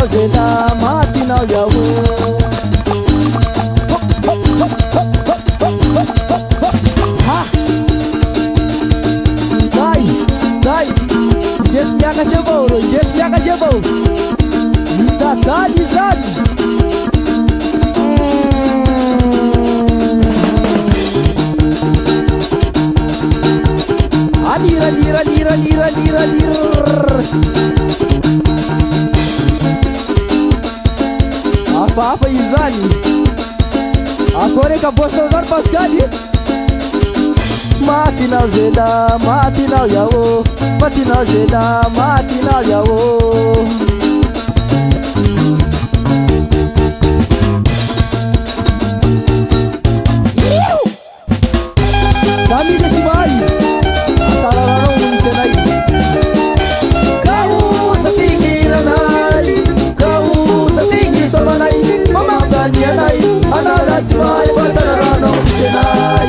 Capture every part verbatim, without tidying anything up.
matinao zena matinao yawo ha dai dai indeso miakatry avao rô indeso miakatry avao mitadaly zany alira lira lira lira lira lira apa-apa izany akore ka bosnao zany Pascaly matinao zena matinao yawo matinao zena matinao yawo Camisa simai asararano misenai kau satingiranai kau satingi somanai mamakanianai anada simai asararano misenai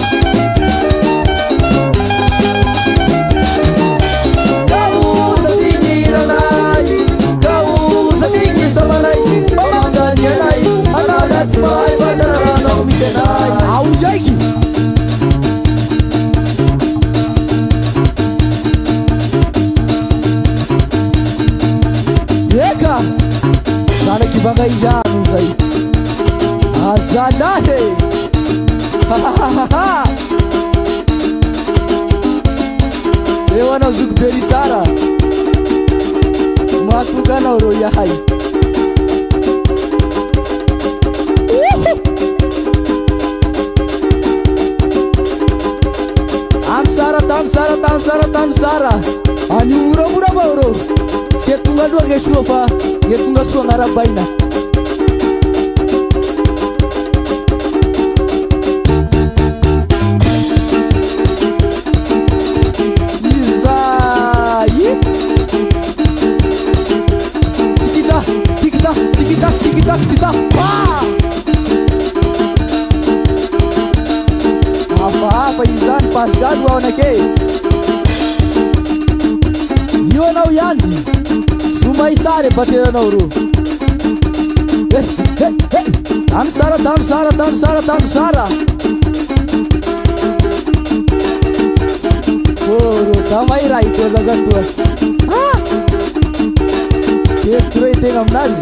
kau satingiranai kau satingi somanai mamakanianai anada simai asararano misenai aunjaiki sana kibanga ijanu zai azalahe ewana zuku berisara makugana oro yahai amsara tamsara tamsara tamsara ani ura ura bauro setunga dua gesufa yetunga suang arabaina izai tikita tikita tikita tikita tikita pa apa-apa izan Pascaly waonake yonao yanzi sumai sare bateranao ro hey hey hey tamsara tamsara tamsara tamsara oro tamai rai toza zatua ah kestrei tem amnazy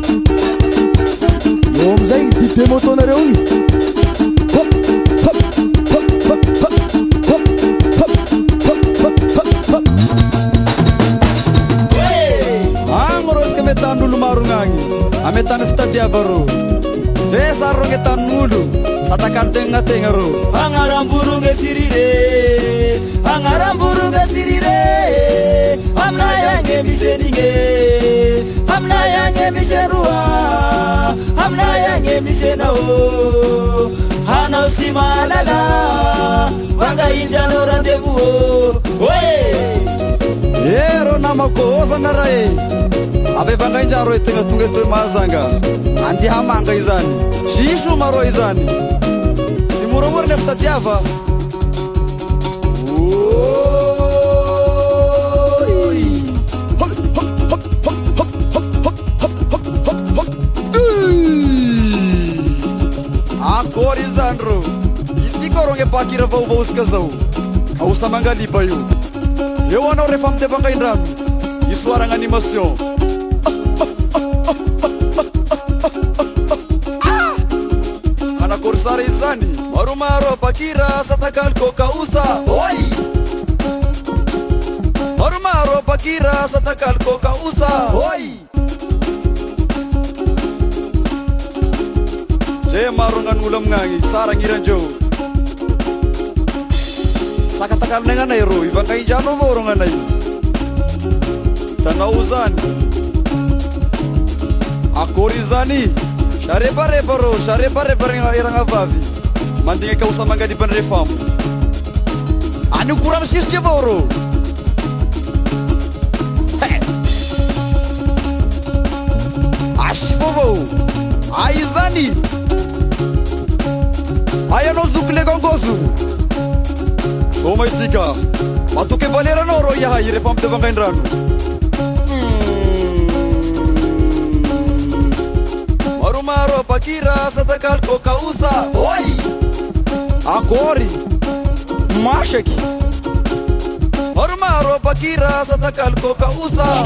eo amizay dibe motonareo iny hop hop hop hop hop hop hop hop hop hop angorosika metan'olo maro gnagny ametany fitadiava rô zay sary ro gnetan'olo satakany tegna tegna rô agnaramboronge sirire agnaramboronge sirire aminay agny misenigny aminay agny miseroa aminay agny misenao hanao sy malala vangaindianao rendez-vous oe ero namako ozana raha e ave vangaindraro e tegna tonga etoy mahazanga andeha manga izany siso maro izany sy moramora le fitadiava akory izany ro izy ko ronge bakira vaovaosika zao aosa mangaliba io eo anao rehefa mitevangaindrano isoaragna animation anakory sara izy zany maromaro bakira satakaly kokausa oi maromaro bakira satakaly kokausa oi je maro gnan'olo amignagny sara gnirandreo sakatakaly nagnanay ro ivangaindrano avao ro gnanay tanao zany akory zany sarebareba ro sarebareba eragna vavy mandigny kausa mangalibany refamo any kora misisitry avao ro asy vaovao ai zany ai anao zoky legangozo soma isika matoky valeranao ro iahay rehefa mitevangaindrano Ormaro pakira satakal kokausa. Oi! Akori Mashaki Ormaro pakira satakal kokausa.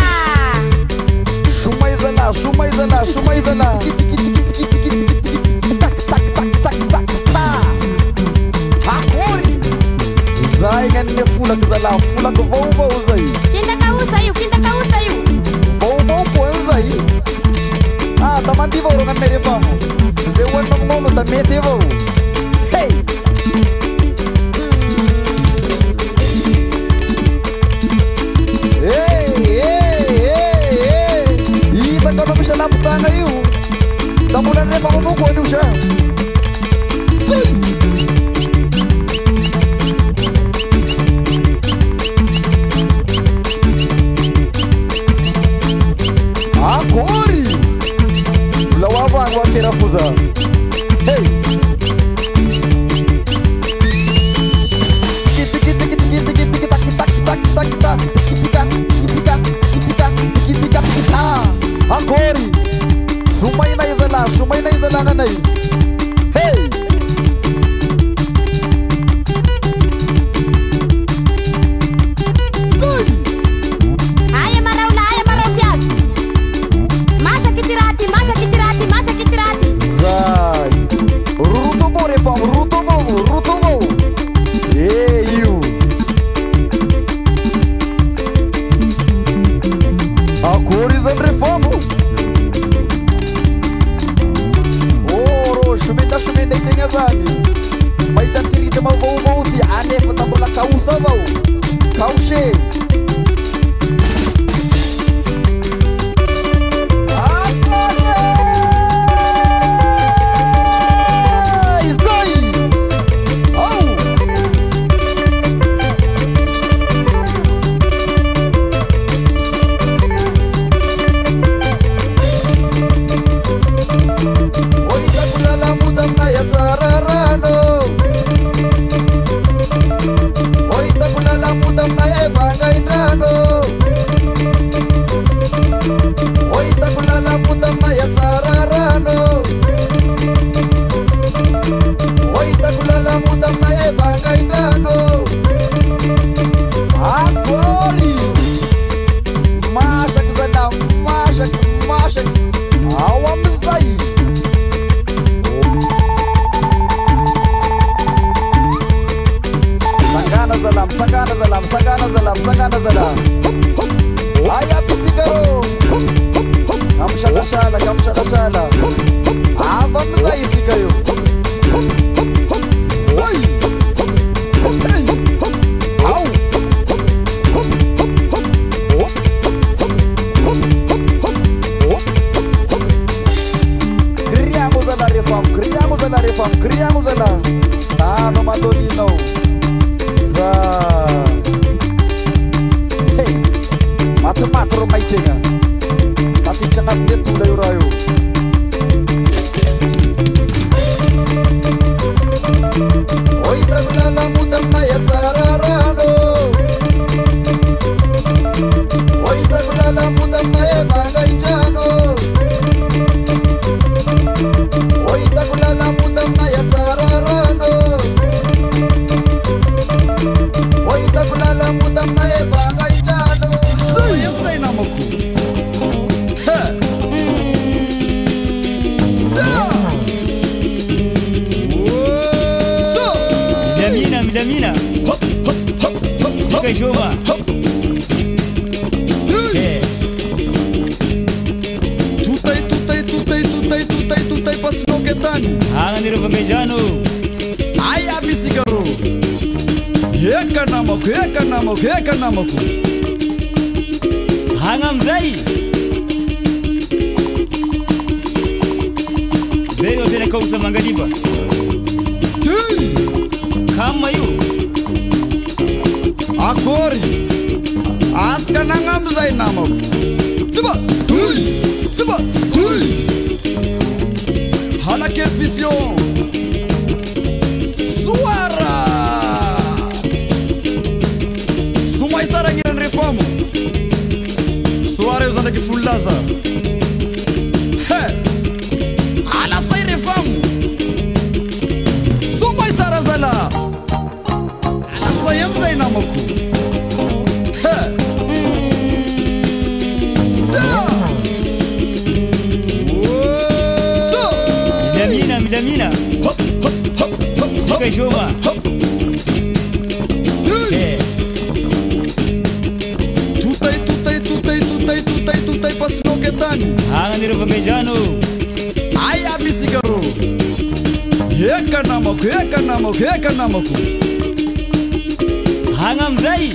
Shumaizala, shumaizala, shumaizala. Tak tak tak tak tak tak. Akori Zai ngane fula kazala, fula ko vou vou zai. Kinda kausa yu, kinda kausa yu. Vou vou ko zai. Ah, tamanti vou ngane refamo. Zewan nomo ta mete vou. Hey. Hey, hey, hey, hey. Ita ko na bisa laputanga yu. Tamulan refamo mo ko siya. Hey. Agori Lawaba wa kerafuza. Hey Kiti kiti kiti kiti kiti kita kita kita kita kita kita kita kita kita kita Agori Sumaina izala, sumaina izala nganai. Hey Ruto mo, ruto mo. Hey you. Agora is andre famo. Oro, shumenda shumenda tem azani. Mas tá tirita mal vou vou de ane para bola causa vou. Cauche. Sagana zalam, sagana zalam, sagana zalam. Aya pisigaro. Kam shala shala, kam shala shala. Abam zai sigayo. Zai. Hey. Au. Criamos la reforma, criamos la reforma, criamos la. Ah, no madolino. Hey, mata-mata rumah itenga. Tapi jangan dia tulai rayu. Oi taglala mutamma ya sararano. Oi taglala mutamma ya bangaijano. Oi taglala mutamma ya sararano. Oi taglala mutamma ya bangaijano. Saya saya namaku. Milamina, milamina. Sika jova. Tutai, tutai, tutai, tutai, tutai, tutai pas loketan. Hangan niro pamejano. Ai abisigaro. Eka namaku, eka namaku, eka namaku. Hangam zai. Zai otele kausa mangadiba. Kama yu Agori Aska nangam zai namaku. Siba, hui, siba, hui. Hala que vision. Suara. Sumai sarangiran reforma. Suara usando que fulaza. He. Sika Joma. Eh. Tutai tutai tutai tutai tutai tutai pas loketan. Hanga niro Vangajano. Ai abisi garo. Heka namako, heka namako, heka namako. Hanga mzai.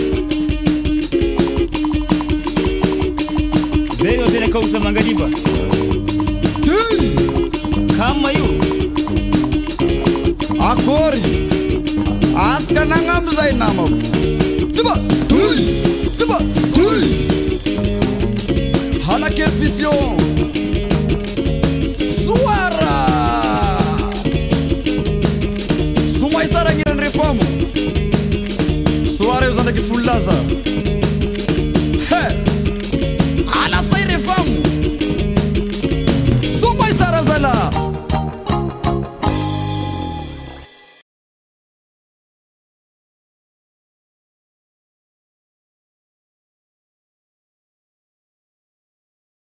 Leo tena kausa Mangadiba. Kama yu Akori Aska nangam zai namako. Siba Hui Siba Hui Halake vision Suara Sumai sarangiran reformu Suara usanda ki fullaza